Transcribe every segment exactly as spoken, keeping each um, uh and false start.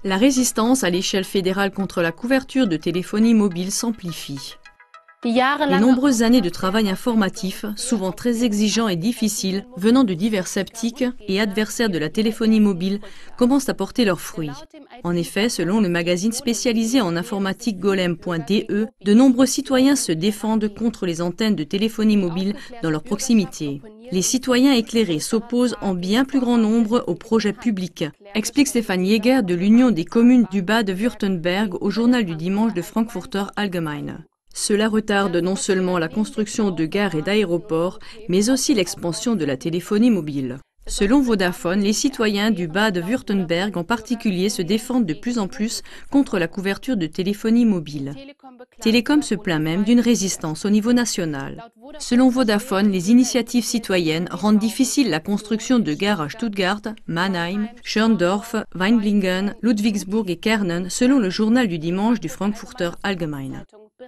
La résistance à l'échelle fédérale contre la couverture de téléphonie mobile s'amplifie. Les nombreuses années de travail informatif, souvent très exigeants et difficiles, venant de divers sceptiques et adversaires de la téléphonie mobile, commencent à porter leurs fruits. En effet, selon le magazine spécialisé en informatique golem point d e, de nombreux citoyens se défendent contre les antennes de téléphonie mobile dans leur proximité. Les citoyens éclairés s'opposent en bien plus grand nombre aux projets publics, explique Stefan Jäger de l'Union des communes du Bade-Württemberg au journal du dimanche de Frankfurter Allgemeine. Cela retarde non seulement la construction de gares et d'aéroports, mais aussi l'expansion de la téléphonie mobile. Selon Vodafone, les citoyens du Bade-Württemberg en particulier se défendent de plus en plus contre la couverture de téléphonie mobile. Télécom se plaint même d'une résistance au niveau national. Selon Vodafone, les initiatives citoyennes rendent difficile la construction de gares à Stuttgart, Mannheim, Schörndorf, Weinblingen, Ludwigsburg et Kernen, selon le journal du dimanche du Frankfurter Allgemeine.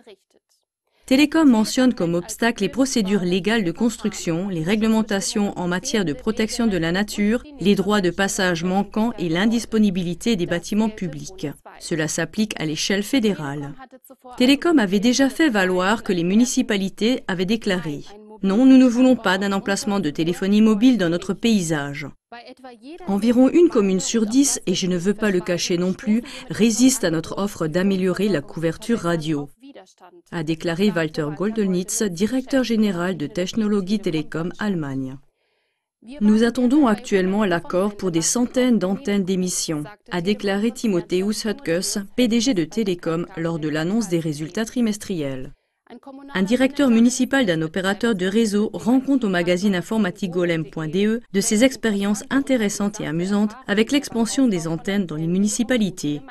Télécom mentionne comme obstacle les procédures légales de construction, les réglementations en matière de protection de la nature, les droits de passage manquants et l'indisponibilité des bâtiments publics. Cela s'applique à l'échelle fédérale. Télécom avait déjà fait valoir que les municipalités avaient déclaré « Non, nous ne voulons pas d'un emplacement de téléphonie mobile dans notre paysage ». Environ une commune sur dix, et je ne veux pas le cacher non plus, résiste à notre offre d'améliorer la couverture radio, a déclaré Walter Goldenitz, directeur général de Technologie Telekom Allemagne. Nous attendons actuellement l'accord pour des centaines d'antennes d'émission, a déclaré Timotheus Höttges, P D G de Télécom, lors de l'annonce des résultats trimestriels. Un directeur municipal d'un opérateur de réseau rend compte au magazine informatique golem point d e de ses expériences intéressantes et amusantes avec l'expansion des antennes dans les municipalités.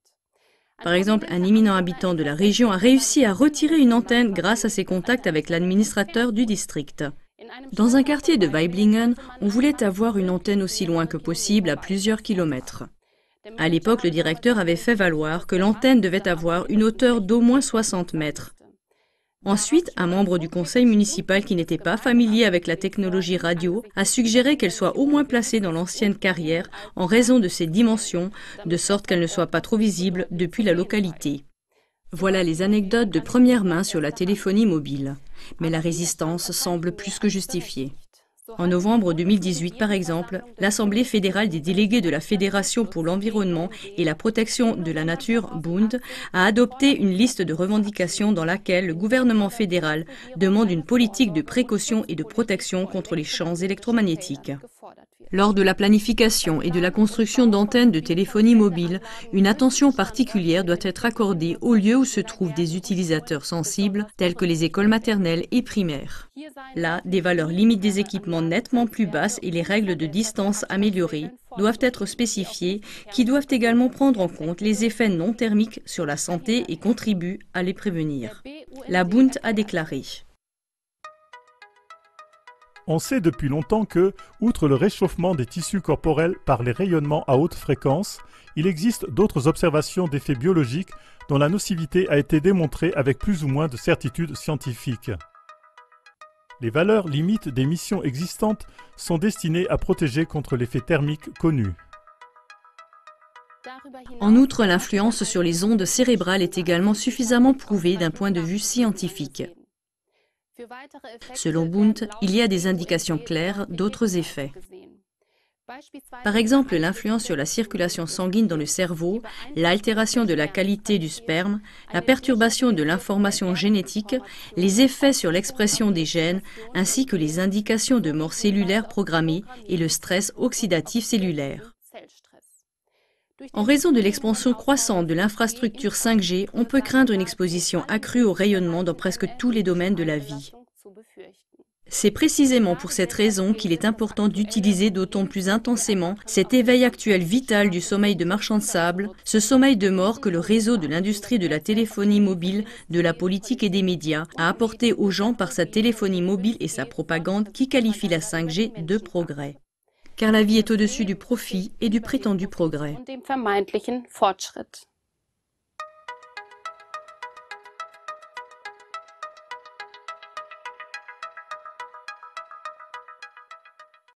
Par exemple, un éminent habitant de la région a réussi à retirer une antenne grâce à ses contacts avec l'administrateur du district. Dans un quartier de Waiblingen, on voulait avoir une antenne aussi loin que possible, à plusieurs kilomètres. À l'époque, le directeur avait fait valoir que l'antenne devait avoir une hauteur d'au moins soixante mètres. Ensuite, un membre du conseil municipal qui n'était pas familier avec la technologie radio a suggéré qu'elle soit au moins placée dans l'ancienne carrière en raison de ses dimensions, de sorte qu'elle ne soit pas trop visible depuis la localité. Voilà les anecdotes de première main sur la téléphonie mobile. Mais la résistance semble plus que justifiée. En novembre deux mille dix-huit, par exemple, l'Assemblée fédérale des délégués de la Fédération pour l'environnement et la protection de la nature, Bund, a adopté une liste de revendications dans laquelle le gouvernement fédéral demande une politique de précaution et de protection contre les champs électromagnétiques. Lors de la planification et de la construction d'antennes de téléphonie mobile, une attention particulière doit être accordée aux lieux où se trouvent des utilisateurs sensibles, tels que les écoles maternelles et primaires. Là, des valeurs limites des équipements nettement plus basses et les règles de distance améliorées doivent être spécifiées, qui doivent également prendre en compte les effets non thermiques sur la santé et contribuent à les prévenir. La Bund a déclaré. On sait depuis longtemps que, outre le réchauffement des tissus corporels par les rayonnements à haute fréquence, il existe d'autres observations d'effets biologiques dont la nocivité a été démontrée avec plus ou moins de certitude scientifique. Les valeurs limites des missions existantes sont destinées à protéger contre l'effet thermique connu. En outre, l'influence sur les ondes cérébrales est également suffisamment prouvée d'un point de vue scientifique. Selon Bund, il y a des indications claires d'autres effets. Par exemple, l'influence sur la circulation sanguine dans le cerveau, l'altération de la qualité du sperme, la perturbation de l'information génétique, les effets sur l'expression des gènes, ainsi que les indications de mort cellulaire programmée et le stress oxydatif cellulaire. En raison de l'expansion croissante de l'infrastructure cinq G, on peut craindre une exposition accrue au rayonnement dans presque tous les domaines de la vie. C'est précisément pour cette raison qu'il est important d'utiliser d'autant plus intensément cet éveil actuel vital du sommeil de marchand de sable, ce sommeil de mort que le réseau de l'industrie de la téléphonie mobile, de la politique et des médias a apporté aux gens par sa téléphonie mobile et sa propagande qui qualifie la cinq G de progrès. Car la vie est au-dessus du profit et du prétendu progrès.